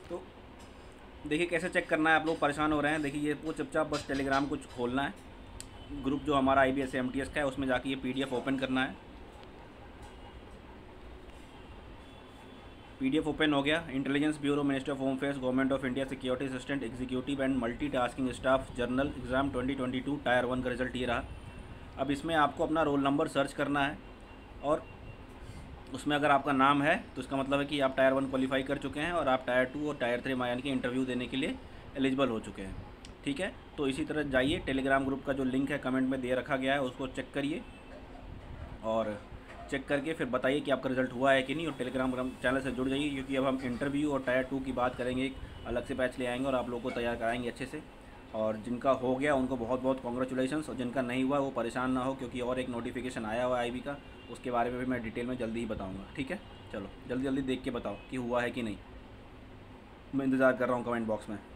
तो देखिए कैसे चेक करना है। आप लोग परेशान हो रहे हैं, देखिए ये वो चुपचाप बस टेलीग्राम कुछ खोलना है, ग्रुप जो हमारा IBS MTS का है उसमें जाके ये PDF ओपन करना है। PDF ओपन हो गया। Intelligence bureau, ministry of home affairs, government of India, security assistant executive and multitasking staff general exam 2022 tier 1 का रिजल्ट ये रहा। अब इसमें आपको अपना रोल नंबर सर्च करना है और उसमें अगर आपका नाम है तो इसका मतलब है कि आप टायर 1 क्वालिफाई कर चुके हैं और आप टायर 2 और टायर 3 यानी कि इंटरव्यू देने के लिए एलिजिबल हो चुके हैं। ठीक है, तो इसी तरह जाइए, टेलीग्राम ग्रुप का जो लिंक है कमेंट में दे रखा गया है, उसको चेक करिए और चेक करके फिर बताइए कि आपका रिज़ल्ट हुआ है कि नहीं। और टेलीग्राम चैनल से जुड़ जाइए, क्योंकि अब हम इंटरव्यू और टायर 2 की बात करेंगे, एक अलग से बैच ले आएंगे और आप लोगों को तैयार कराएंगे अच्छे से। और जिनका हो गया उनको बहुत बहुत कॉन्ग्रेचुलेशंस, और जिनका नहीं हुआ वो परेशान ना हो, क्योंकि और एक नोटिफिकेशन आया हुआ है IB का, उसके बारे में भी मैं डिटेल में जल्दी ही बताऊँगा। ठीक है, चलो जल्दी जल्दी देख के बताओ कि हुआ है कि नहीं। मैं इंतज़ार कर रहा हूँ कमेंट बॉक्स में।